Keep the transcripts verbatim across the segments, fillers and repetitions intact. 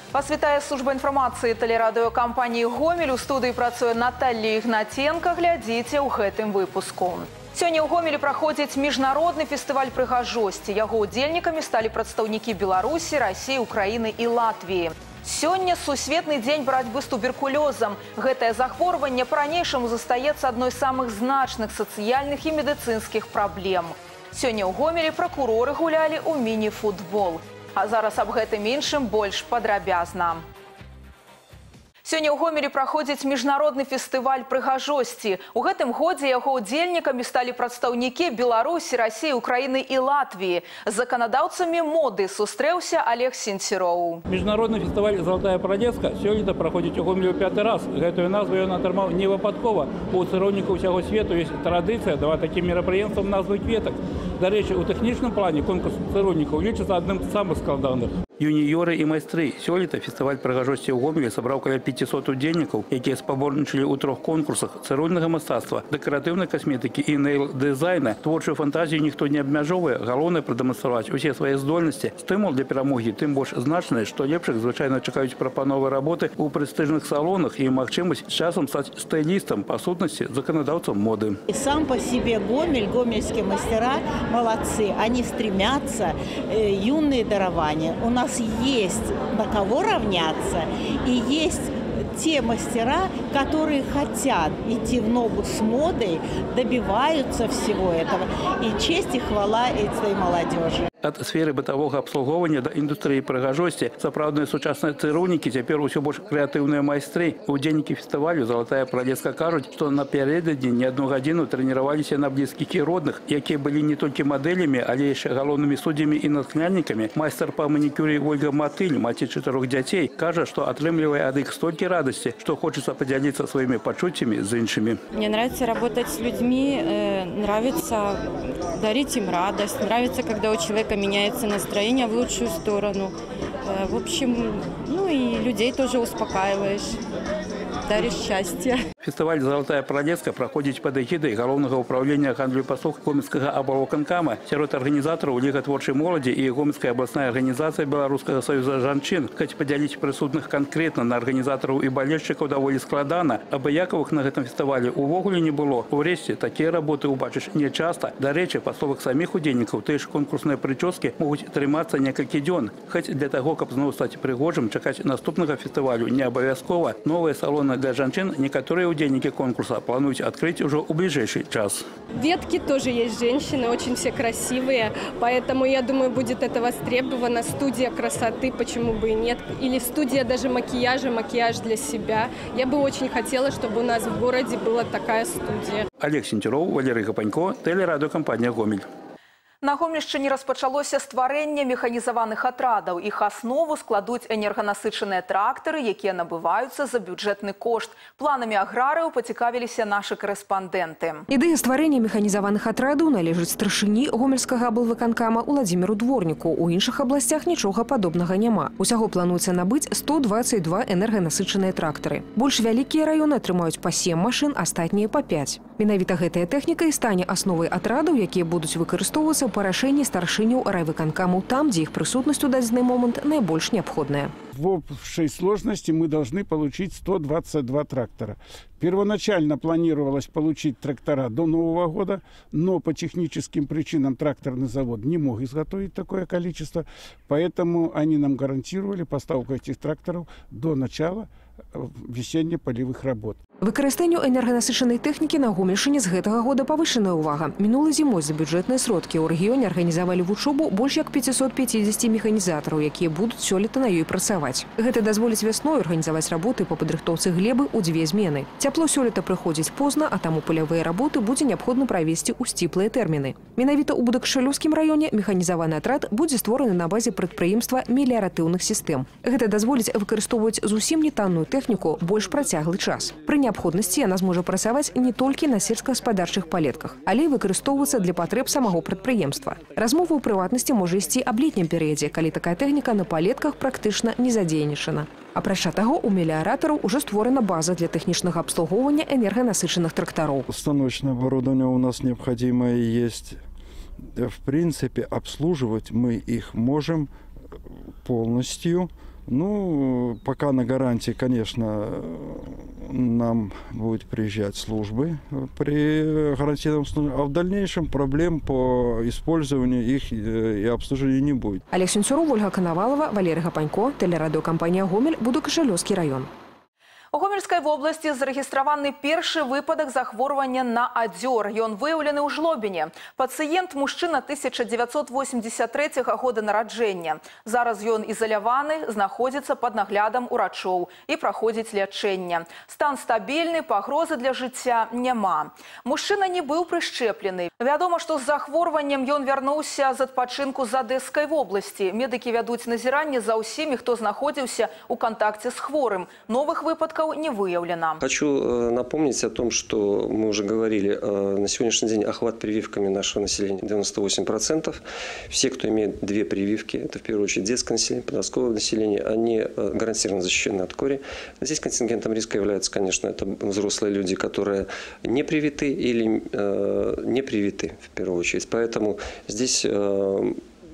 Вас вітае служба інфармацыі тэлерадыёкампаніі «Гомель». У студыі працуе Наталья Ігнатенко. Глядзіце ў гэтым выпуску. Сёння ў Гомелі праходзіць міжнародны фестываль прыгажосці. Яго удзельнікамі сталі прадстаўнікі Беларусі, Расіі, Украіны і Латвіі. Сёння сусветны дзень барацьбы з туберкулёзам. Гэтае захворванне па-ранейшаму застаецца адной з самых значных сацыяльных і медыцынскіх праблем. Сёння ў Гомелі пракуроры гулялі ў міні-футбол. А зараз аб гэтым іншым больш падрабязна. Сёння ў Гомелі праходзіць міжнародны фестываль прыгажосці. У гэтым годзе яго удзельнікамі сталі прадстаўнікі Беларусі, Расіі, Украіны і Латвіі. З заканадаўцамі моды сустрэўся Олег Сенцероў. Міжнародны фестываль «Золотая парадзеска» сёлета праходзіць у Гомелі ў пяты раз. Гэтую назву ён атрымаў не выпадкова. У цырульнікаў усяго свету ёсць традыцыя даваць такім мерапрыемствам назвы кветак. Дарэчы, у тэхнічным плане конкурс цырульнікаў лічыцца адным з самых складаных. Юніёры і майстры. Сёлета фестываль прыгажосці ў Гомелі сабраў каля пяцісот удзельнікаў, якія спаборнічалі ў трох конкурсах: цырульнага мастацтва, дэкаратыўнай касметыкі і нейл-дызайна. Творчую фантазію ніхто не абмяжоўвае. Галоўнае прадэманстраваць усе свае здольнасці. Стымул для перамогі тым больш значны, што лепшых звычайна чакаюць прапановы работы ў прэстыжных салонах і магчымасць з часам стаць стылістам, па сутнасці заканадаўцам моды. И сам по себе Гомель, гомельские мастера молодцы. Они стремятся, э, юные дарования. У нас есть на кого равняться, и есть те мастера, которые хотят идти в ногу с модой, добиваются всего этого. И честь и хвала этой молодежи. От сферы бытавога абслугоўвання да індустрыі прыгажосці сапраўдныя сучасныя цырульнікі цяпер усё больш крэатыўныя майстры. Удзельнікі фестывалю «Золотая парадзеска» кажуць, што напярэдадні не адну гадзіну трэніраваліся на блізкіх і родных, якія былі не толькі мадэлямі, але яшчэ галоўнымі суддзямі і натхняльнікамі. Майстар па манікюры Ольга Матыль, маці чатырох дзяцей, кажа, што атрымлівае ад іх столькі радасці, что хочется поделиться своими почуттями с іншими. Мне нравится работать с людьми, э, нравится дарить им радость, нравится, когда у человека меняется настроение в лучшую сторону. Э, в общем, ну и людей тоже успокаиваешь, даришь счастье. Фестываль «Золотая парадзеска» праходзіць пад эгідай галоўнага ўправлення гандлю і паслуг гомельскага аблвыканкама. Сярод арганізатараў Ліга творчай моладзі і гомельская абласная арганізацыя Беларускага саюза жанчын. Хоць падзяліць прысутных канкрэтна на арганізатараў і балельшчыкаў даволі складана. Абыякавых на гэтым фестывалі увогуле не было. Урэшце, такія работы ўбачыш нечаста. Дарэчы, па словах саміх удзельнікаў, тыя ж конкурсныя прычоскі могуць трымацца некалькі дзён. Хоць для таго, каб зноў стаць прыгожым, чакаць наступнага фестывалю не абавязкова. Новыя салоны для жанчын некаторыя удзельнікі конкурса плануюць открыть уже в ближайший час. Ветки тоже есть женщины, очень все красивые, поэтому, я думаю, будет это востребовано. Студия красоты, почему бы и нет. Или студия даже макияжа, макияж для себя. Я бы очень хотела, чтобы у нас в городе была такая студия. Олег Сенцероў, Валерий Гапанько, тэлерадыёкампанія «Гомель». На Гомельшчыне распачалося стварэнне механізаваных атрадаў. Іх аснову складуць энерганасычаныя трактары, якія набываюцца за бюджэтны кошт. Планамі аграрыяў пацікавіліся нашы корэспандэнты. Ідэя стварэння механізаваных атрадаў належыць старшыні гомельскага аблвыканкама Уладзіміру Дворніку. У іншых абласцях нічога падобнага няма. Усяго плануецца набыць сто дваццаць два энерганасычаныя трактары. Больш вялікія раёны атрымаюць па сем машын, астатнія па пяць. Менавіта гэтая тэхніка і стане асновай атрадаў, якія будуць выкарыстоўвацца по рашению старшыняў райвыканкаму там, где их присутность в дадзены момент наибольш необходная. В общей сложности мы должны получить сто двадцать два трактора. Первоначально планировалось получить трактора до Нового года, но по техническим причинам тракторный завод не мог изготовить такое количество, поэтому они нам гарантировали поставку этих тракторов до начала весенне-полевых работ. Выкарыстанню энерганасычанай тэхнікі на Гомельшчыне з гэтага года павышаная ўвага. Мінулай зімой за бюджэтныя сродкі ў рэгіёне арганізавалі вучобу больш як пяцісот пяцідзесяці механізатараў, якія будуць сёлета на ёй працаваць. Гэта дазволіць вясной арганізаваць работы па падрыхтоўцы глебы ў дзве змены. Цяпло сёлета прыходзіць позна, а таму палявыя работы будзе неабходна правесці ў сціплыя тэрміны. Менавіта ў Будакшылёўскім раёне механізаваны атрад будзе створаны на базе прадпрыемства меліяратыўных сістэм. Гэта дазволіць выкарыстоўваць зусім не танную тэхніку больш працяглы час. Пры неабходнасці яна зможа працаваць не толькі на сельскагаспадарчых палетках, але і выкарыстоўвацца для патрэб самого прадпрыемства. Размова ў прыватнасці можа ісці аб летнім перыядзе, калі такая тэхніка на палетках практычна не задзейнічана. Апрача таго, у меліаратараў уже створена база для тэхнічнага абслугоўвання энерганасычаных трактаров. Установочное оборудование у нас необходимое есть. В принципе, обслуживать мы их можем полностью Ну, пока на гарантии, конечно, нам будет приезжать службы при гарантийном случае, а в дальнейшем проблем по использованию их и обслуживанию не будет. Олег Сенцуров, Ольга Коновалова, Валерий Гапанько, телерадиокомпания «Гомель», Будокашалёўскі район. У Гомельской области зарегистрированы перший выпадок захворювання на адзёр. Ён выявлены ў Жлобине. Пациент мужчина тысяча девятьсот восемьдесят третьего года народжения. Зараз ён изоляваны, знаходится под наглядом урачоў и проходит лечение. Стан стабильный, погрозы для жыцця няма. Мужчина не был прышчэплены. Вядома, что с захворюваннем ён вярнуўся з адпачынку з Одесской области. Медики вядуць назіранне за ўсімі, хто знаходзіўся у контакте с хворым. Новых выпадков не выявлено. Хочу напомнить о том, что мы уже говорили, на сегодняшний день охват прививками нашего населения девяносто восемь процентов. Все, кто имеет две прививки, это в первую очередь детское население, подростковое население, они гарантированно защищены от кори. Здесь контингентом риска являются, конечно, это взрослые люди, которые не привиты или э, не привиты в первую очередь. Поэтому здесь э,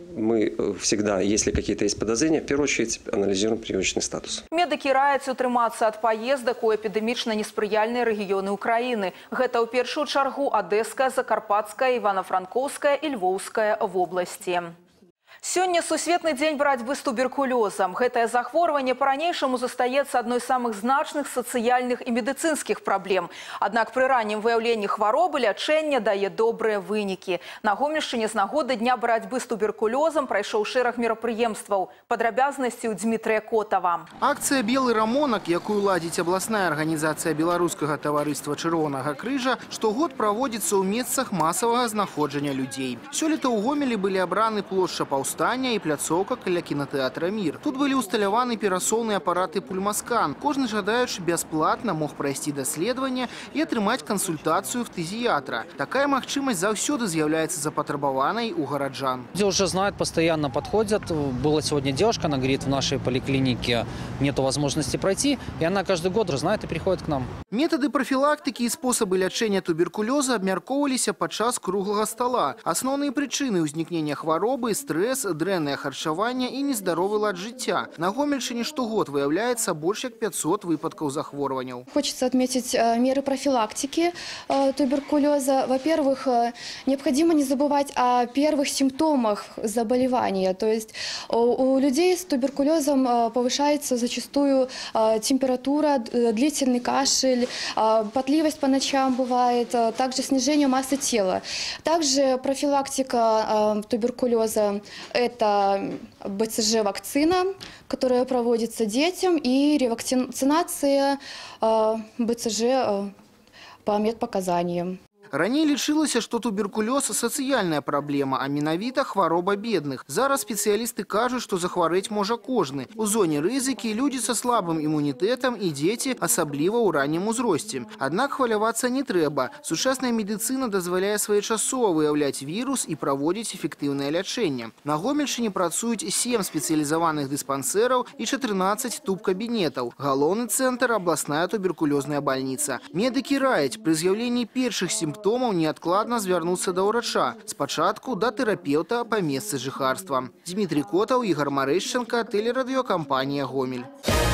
мы всегда, если какие-то есть подозрения, в первую очередь анализируем прививочный статус. Медики раяць утрымацца ад паездак у эпідэмічна неспрыяльныя рэгіёны Украіны. Гэта ў першую чаргу Одесская, Закарпатская, Ивано-Франковская и Львовская вобласці. Сёння сусветны дзень барацьбы з туберкулёзам. Гэтае захворванне па-ранейшаму застаецца адной з самых значных сацыяльных і медыцынскіх праблем. Аднак пры раннім выяўленні хваробы лячэнне дае добрыя вынікі. На Гомельшчыне з нагоды дня барацьбы з туберкулёзам прайшоў шэраг мерапрыемстваў. Падрабязнасці ў Дзмітрыя Котава. Акцыя «Белы рамонак», якую ладзіць абласная арганізацыя Беларускага таварыства Чырвонага крыжа, штогод праводзіцца ў месцах масавага знаходжання людзей. Сёлета ў Гомелі былі абраны плошча Паўстання и пляцоўка каля кінотэатра «Мир». Тут были усталяваны перасоўныя апараты «Пульмаскан». Кожны жадаючы бясплатна мог прайсці даследаванне і атрымаць кансультацыю фтызіятра. Такая магчымасць заўсёды з'яўляецца запатрабаванай у гараджан. Люди уже знают, постоянно подходят. Была сегодня девушка, она говорит, в нашей поликлинике нет возможности пройти, и она каждый год знает и приходит к нам. Методы профилактики и способы лечения туберкулеза абмяркоўваліся падчас круглага стола. Основные причины ўзнікнення хваробы – стресс, дрэннае харчаванне і нездаровы лад жыцця. На Гомельшчыне штогод выяўляецца больш як пятьсот выпадков захворванняў. Хочется отметить меры профилактики туберкулеза. Во-первых, необходимо не забывать о первых симптомах заболевания. То есть у людей с туберкулезом повышается зачастую температура, длительный кашель, потливость по ночам бывает, также снижение массы тела. Также профилактика туберкулеза – это бэ цэ жэ-вакцина, которая проводится детям, и ревакцинация бэ цэ жэ по медпоказаниям. Раней лічылася, што туберкулёз – сацыяльная праблема, а менавіта хвароба бедных. Зараз спецыялісты кажуць, што захварэць можа кожны. У зоне рызыкі людзі са слабым імунітэтам і дзеці, асабліва ў раннім узросце. Аднак хвалявацца не трэба. Сучасная медыцына дазваляе своечасова выяўляць вірус і праводзіць эфектыўнае лячэнне. На Гомельшчыне працуюць сем спецыялізаваных дыспансераў і чатырнаццаць туб-кабінетаў. Галоўны цэнтр – абласная туберкулёзная бальніца. Медыкі раяць пры з'яўленні першых сімптомаў неадкладна звярнуцца да ўрача. Спачатку да тэрапеўта па месцы жыхарства. Дмітрий Котаў, Ігор Марэшченко, телерадиокомпания «Гомель».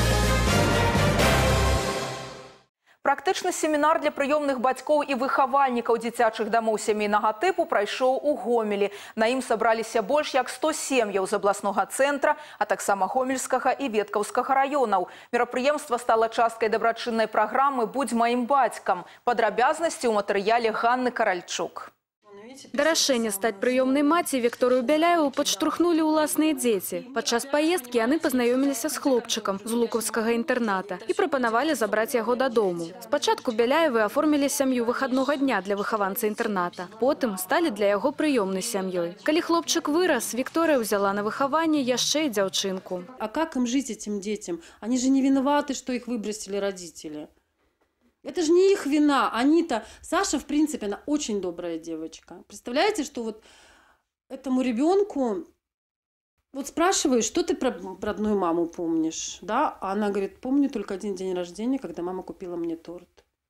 Практычны семінар для прыёмных бацькоў і выхавальнікаў дзіцячых дамоў сямейнага тыпу прайшоў у Гомелі. На ім сабраліся больш як сто сем'яў з абласнога цэнтра, а таксама Гомельскага і Веткаўскага раёнаў. Мерапрыемства стала часткай дабрачыннай праграмы «Будзь маім бацькам». Падрабязнасці ў матэрыяле Ганны Каральчук. Да рашэння стаць прыёмнай маці Вікторыю Бяляеву падштурхнулі ўласныя дзеці. Падчас паездкі яны пазнаёміліся з хлопчыкам з лукаўскага інтэрната і прапанавалі забраць яго дадому. Спачатку Бяляевы аформілі сям'ю выхаднога дня для выхаванца інтэрната. Потым сталі для яго прыёмнай сям'ёй. Калі хлопчык вырас, Вікторыя ўзяла на выхаванне яшчэ і дзяўчынку. А как им жить этим детям? Они же не виноваты, что их выбросили родители. Это же не их вина. Они-то... Саша, в принципе, она очень добрая девочка. Представляете, что вот этому ребенку... Вот спрашиваю, что ты про, про родную маму помнишь? Да? А она говорит, помню только один день рождения, когда мама купила мне торт.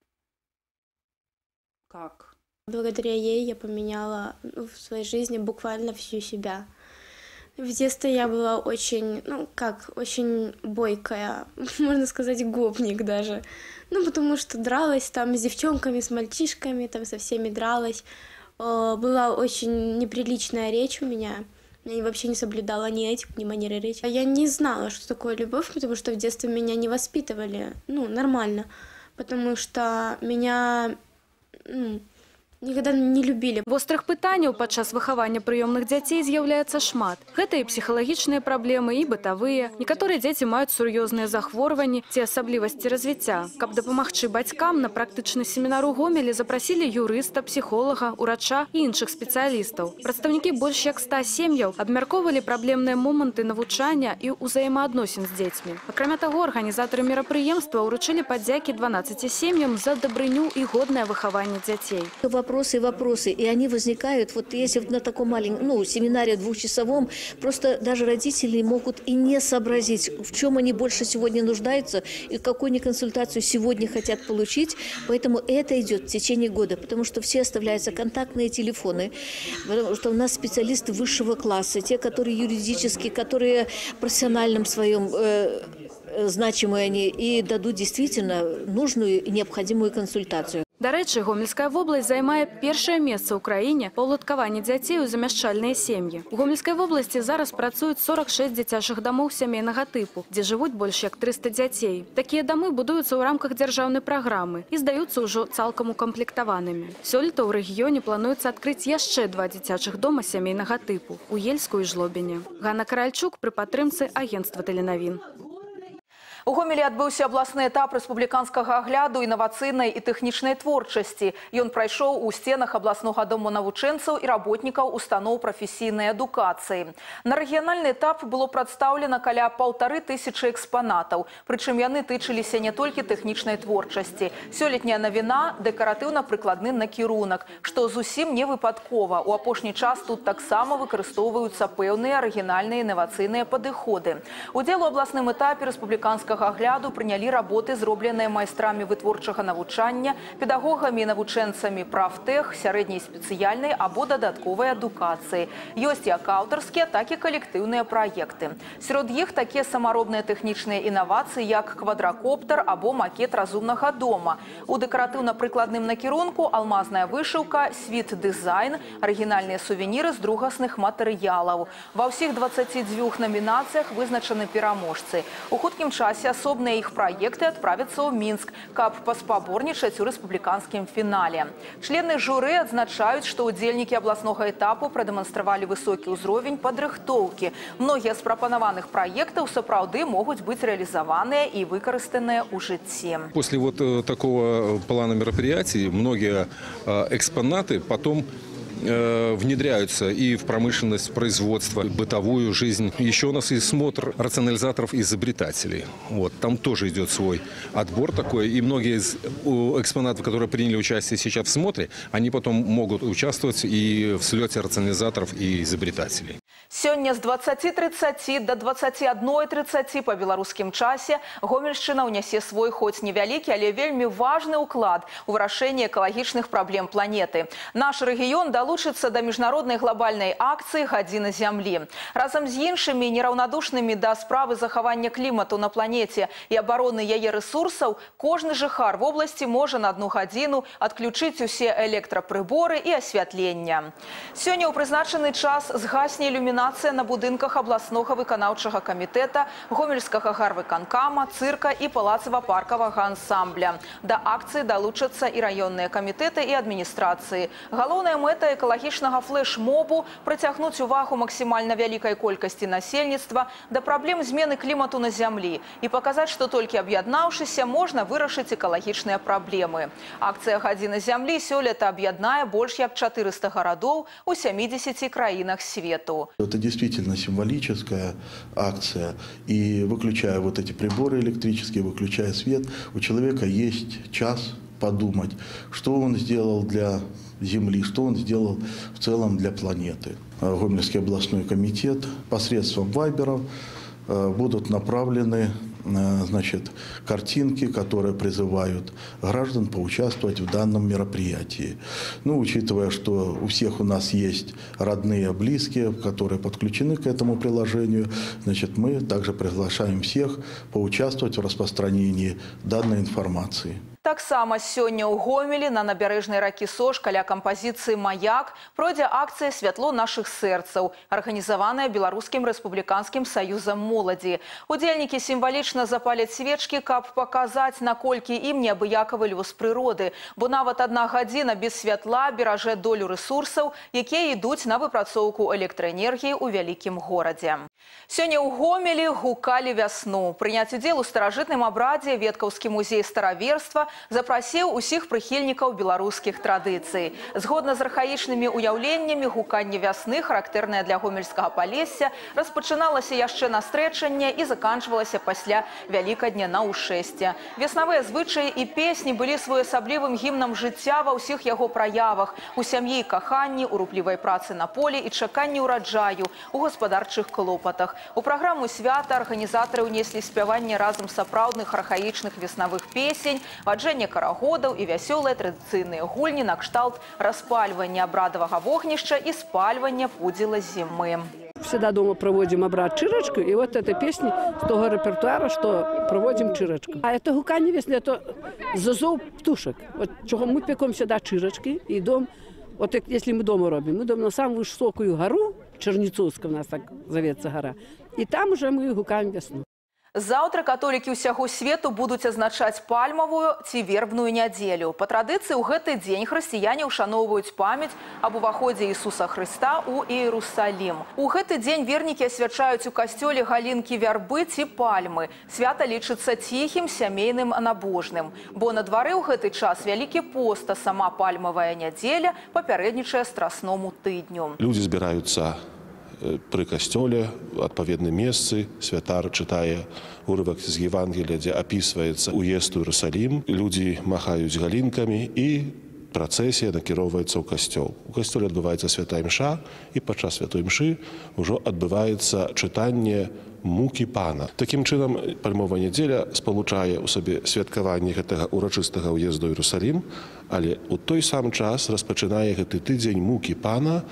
Как? Благодаря ей я поменяла в своей жизни буквально всю себя. В детстве я была очень, ну как, очень бойкая, можно сказать, гопник даже. Ну, потому что дралась там с девчонками, с мальчишками, там со всеми дралась. Была очень неприличная речь у меня. Я вообще не соблюдала ни этику, ни манеры речи. Я не знала, что такое любовь, потому что в детстве меня не воспитывали, ну, нормально. Потому что меня... Ну, никогда не любили. Вострых пытанняў падчас выхавання прыёмных дзяцей з'яўляецца шмат. Гэта і псіхалагічныя праблемы, і бытавыя. Некаторыя дзеці маюць сур'ёзныя захворванні ці асаблівасці развіцця. Каб дапамагчы бацькам, на практычны семінар у Гомелі запрасілі юрыста, псіхолага, урача і іншых спецыялістаў. Прадстаўнікі больш як ста сем'яў абмяркоўвалі праблемныя моманты навучання і ўзаемаадносін з дзецьмі. Акрамя таго, арганізатары мерапрыемства ўручылі падзякі дванаццаці сем'ям за дабрыню і годнае выхаванне дзяцей. Вопросы, вопросы, и они возникают, вот если на таком маленьком, ну, семинаре двухчасовом, просто даже родители могут и не сообразить, в чем они больше сегодня нуждаются и какую они консультацию сегодня хотят получить, поэтому это идет в течение года, потому что все оставляются контактные телефоны, потому что у нас специалисты высшего класса, те, которые юридические, которые в профессиональном своем э, значимые они, и дадут действительно нужную и необходимую консультацию. Дарэчы, Гомельская вобласць займае першае месца ў краіне па ўладкаванні дзяцей у замяшчальныя сем'і. У Гомельскай вобласці зараз працуюць сорок шэсць дзіцячых дамоў сямейнага тыпу, дзе жывуць больш як трыста дзяцей. Такія дамы будуюцца ў рамках дзяржаўнай праграмы і здаюцца ўжо цалкам укамплектаванымі. Сёлета ў рэгіёне плануецца адкрыць яшчэ два дзіцячых дома сямейнага тыпу у Ельску і Жлобіне. Ганна Каральчук пры падтрымцы агенцтва тэленавін. У Гомелі адбыўся абласны этап рэспубліканскага агляду інавацыйнай і тэхнічнай творчасці. Ён прайшоў у сценах абласнога дому навучэнцаў і работнікаў устаноў прафесійнай адукацыі. На рэгіянальны этап было прадстаўлена каля паўтары тысячы экспанатаў, прычым яны тычыліся не толькі тэхнічнай творчасці. Сёлетняя навіна – дэкаратыўна-прыкладны накірунак, што зусім не выпадкова. У апошні час тут таксама выкарыстоўваюцца пэўныя арыгінальныя інавацыйныя падыходы. Удзел у абласным этапе рэспубліканскага агляду прынялі работы, зробленыя майстрамі вытворчага навучання, педагогамі і навучэнцамі прафтэх, сярэдняй спецыяльнай або дадатковай адукацыі. Ёсць як аўтарскія, так і калектыўныя праекты. Сярод іх такія самаробныя тэхнічныя інавацыі, як квадракоптер або макет разумнага дома. У дэкаратыўна-прыкладным накірунку алмазная вышыўка, світ-дызайн, арыгінальныя сувеніры з другасных матэрыялаў. Ва ўсіх дваццаці дзвюх намінацыях вызначаны пераможцы. У хуткім часе асобныя іх праекты адправяцца ў Мінск, каб паспаборнічаць у рэспубліканскім фінале. Члены журы адзначаюць, што ўдзельнікі абласнога этапу прадэманстравалі высокі ўзровень падрыхтоўкі. Многія з прапанаваных праектаў сапраўды могуць быць рэалізаваныя і выкарыстаныя ў жыцці. После вот такого плана мероприятий многие экспонаты потом внедряются и в промышленность, производство, бытовую жизнь. Еще у нас есть смотр рационализаторов и изобретателей. Вот, там тоже идет свой отбор такой. И многие из экспонатов, которые приняли участие сейчас в смотре, они потом могут участвовать и в слете рационализаторов и изобретателей. Сёння з дваццаці трыццаці до дваццаці адной трыццаці па беларускім часе Гомельшчына ўнясе свой хоць невялікі, але вельмі важны ўклад у вырашэнне экалагічных праблем планеты. Наш рэгіён далучыцца да міжнароднай глобальнай акцыі «Гадзіна зямлі». Разам з іншымі нераўнадушнымі да справы захавання клімату на планеце і абароны яе рэсурсаў, кожны жыхар вобласці можа на адну гадзіну адключыць усе электрапрыборы і асвятлення. Сёння ў прызначаны час згасне ілюмінацыя на будынках абласнога выканаўчага камітэта, Гомельскага гарвыканкама, цырка і палацава-паркавага ансамбля. Да акцыі далучацца і раённыя камітэты і адміністрацыі. Галоўная мэта экалагічнага флэш-мобу – прыцягнуць увагу максімальна вялікай колькасці насельніцтва да праблем змены клімату на зямлі і паказаць, што толькі аб'яднаўшыся можна вырашыць экалагічныя праблемы. Акцыя «Гадзіна зямлі» сёлета аб'яднае больш як чатырыста гарадоў у сямідзесяці краінах свету. Это действительно символическая акция, и выключая вот эти приборы электрические, выключая свет, у человека есть час подумать, что он сделал для Земли, что он сделал в целом для планеты. Гомельский областной комитет посредством вайберов будут направлены значит, картинки, которые призывают граждан поучаствовать в данном мероприятии. Ну, учитывая, что у всех у нас есть родные, близкие, которые подключены к этому приложению, значит, мы также приглашаем всех поучаствовать в распространении данной информации. Таксама сёння ў Гомелі на набярэжнай ракі Сош каля кампазіцыі «Маяк» пройдзе акцыя «Святло нашых сэрцаў», арганізаваная Беларускім рэспубліканскім саюзам моладзі. Удзельнікі сімвалічна запаляць свечкі, каб паказаць, наколькі ім неабыякавы лёс прыроды, бо нават адна гадзіна без святла беражэ долю рэсурсаў, якія ідуць на выпрацоўку электраэнергіі ў вялікім горадзе. Сёння ў Гомелі гукалі вясну. Прыняць удзел у старажытным абрадзе Веткаўскі музей стараверства запрасіў усіх прыхільнікаў беларускіх традыцый. Згодна з архаічнымі ўяўленнямі, гуканне вясны, характэрнае для гомельскага палесся, распачыналася яшчэ на стрэчанне і заканчвалася пасля Вялікадня на ўшэсце. Веснавыя звычаі і песні былі своеасаблівым гімнам жыцця ва ўсіх яго праявах, у сям'і і каханні, у руплівай працы на полі і чаканні ўраджаю, у гаспадарчых клопатах. У праграму свята арганізатары ўнеслі спяванне разам сапраўдных архаічных веснавых песень, ваджэнне карагодаў і вясёлыя традыцыйныя гульні на кшталт распальвання абрадавага вогнішча и спальвання пудзіла зімы. Всегда дома проводим обряд чирочку, и вот эта песня с того репертуара, что проводим чирочку. А это гуканье весны, это зазов птушек. Вот чего мы пекем всегда чирочки, и дом, вот если мы дома робим, мы идем на самую высокую гору, Чернецовская у нас так зовется гора, и там уже мы гукаем весну. Заўтра католікі ўсяго свету будуць азначаць пальмавую ці вербную нядзелю. Па традыцыі ў гэты дзень хрысціяне ўшаноўваюць памяць аб уваходзе Ісуса Хрыста ў Іерусалім. У гэты дзень вернікі асвячаюць у касцёле галінкі вярбы ці пальмы. Свята лічыцца ціхім, сямейным, набожным. Бо на двары ў гэты час вялікі пост, а сама пальмавая нядзеля папярэднічае страсному тыдню. Людзі збіраюцца пры касцёле, адпаведным месцы. Святар чытае урывак з Евангелія, дзе апісваецца уезд у Іерусалім. Людзі махаюць галінкамі і працэсія накіроўваецца ў касцёл. У касцёле адбываецца святая імша, і падчас святой імшы ўжо адбываецца чытанне мукі пана. Такім чынам, пальмовая нядзеля спалучае ў сабе святкаванне гэтага урачыстага ўезду ў Іерусалім, але ў той сам час распачынае гэты тыдзень мукі пана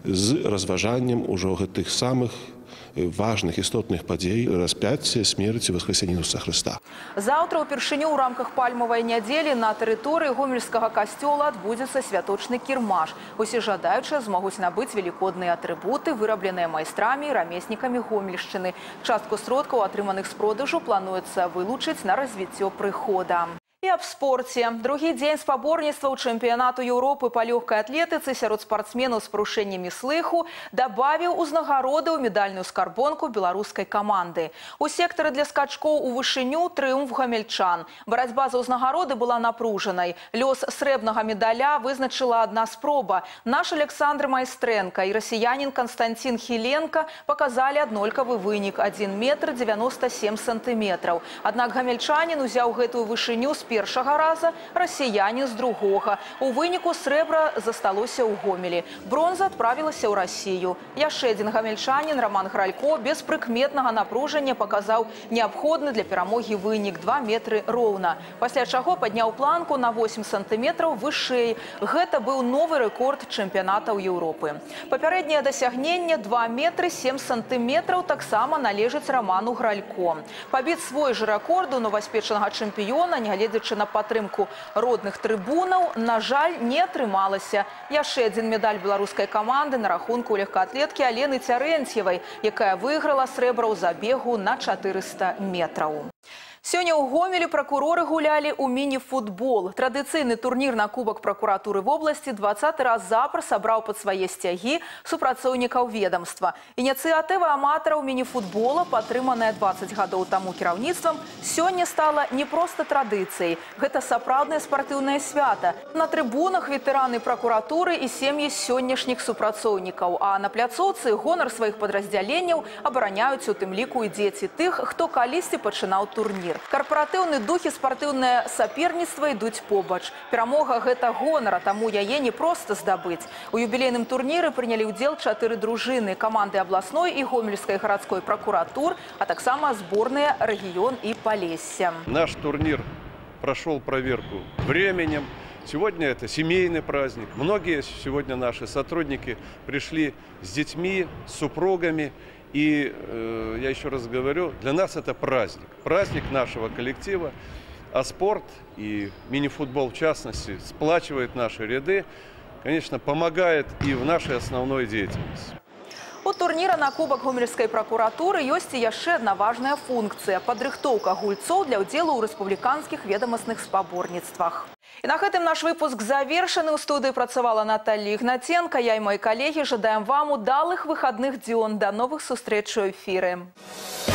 з разважаннем ужо гэтых самых важных істотных падзей распяцця, смерці, воскресення Ісуса Хрыста. Заўтра ўпершыню ў рамках пальмавай нядзелі на тэрыторыі гомельскага касцёла адбудзецца святочны кірмаш. Усе жадаючыя змогуць набыць велікодныя атрыбуты, вырабленыя майстрамі і рамеснікамі Гомельшчыны. Частку сродкаў, атрыманых з продажу, плануецца вылучыць на развіццё прыхода. І аб спорце. Другі дзень спаборніцтваў чэмпіянату Еўропы па лёгкай атлетыцы сярод спартсменаў з парушэннямі слыху дабавіў узнагароды ў медальную скарбонку беларускай каманды. У сектары для скачкоў у вышыню трыумф гамельчан. Барацьба за ўзнагароды была напружанай. Лёс срэбнага медаля вызначыла адна спроба. Наш Александр Майстрэнка і расіянін Константин Хіленка паказалі аднолькавы вынік адзін метр дзевяноста сем сантыметраў. Аднак гамельчанін узяў гэтую вышыню з першага раза, расіянін з другога. У выніку срэбра засталося ў Гомелі. Бронза адправілася ў Расію. Яшчэ адзін гамельчанін Роман Гралько без прыкметнага напружання паказаў неабходны для перамогі вынік два метры роўна. Пасля чаго падняў планку на восем сантыметраў вышэй. Гэта быў новы рэкорд чэмпіянатаў Еўропы. Папярэдняе дасягненне два метры сем сантыметраў таксама належыць Роману Гралько. Пабіць свой жа рэкорд у новаспечанага чэмпіёна, нягледзячы на падтрымку родных трыбунаў, на жаль, не атрымалася. Яшчэ адзін медаль беларускай каманды на рахунку легкаатлеткі Алены Цярэнцевай, якая выйграла срэбра ў забегу на чатырыста метраў. Сёння ў Гомелі пракуроры гулялі ў міні-футбол. Традыцыйны турнір на Кубак пракуратуры вобласці дваццаты раз запар сабраў пад свае сцягі супрацоўнікаў ведамства. Ініцыятыва аматараў міні-футбола, падтрыманая дваццаць гадоў таму кіраўніцтвам, сёння стала не проста традыцыяй. Гэта сапраўднае спартыўнае свята. На трыбунах ветэраны пракуратуры і сем'і сённяшніх супрацоўнікаў, а на пляцоўцы гонар сваіх падраздзяленняў абараняюць у тым ліку і дзеці тых, хто калісьці пачынаў турнір. Карпаратыўны дух і спартыўнае саперніцтва ідуць побач. Перамога – гэта гонар, а таму яе не проста здабыць. У юбілейным турніры прынялі ўдзел чатыры дружыны, каманды абласной і гомельскай гарадской пракуратур, а таксама зборныя рэгіён і Полесья. Наш турнир прошел проверку временем. Сегодня это семейный праздник. Многие сегодня наши сотрудники пришли с детьми, с супругами. И э, я еще раз говорю, для нас это праздник. Праздник нашего коллектива. А спорт и мини-футбол в частности сплачивает наши ряды. Конечно, помогает и в нашей основной деятельности. У турніра на кубак гомельскай пракуратуры ёсць і яшчэ адна важная функцыя – падрыхтоўка гульцоў для ўдзелу ў рэспубліканскіх ведамасных спаборніцтвах. І на гэтым наш выпуск завершаны. У студыі працавала Наталья Ігнаценка. Я і мои калегі жадаем вам удалых выхадных дзён. До новых сустрэч у эфіры.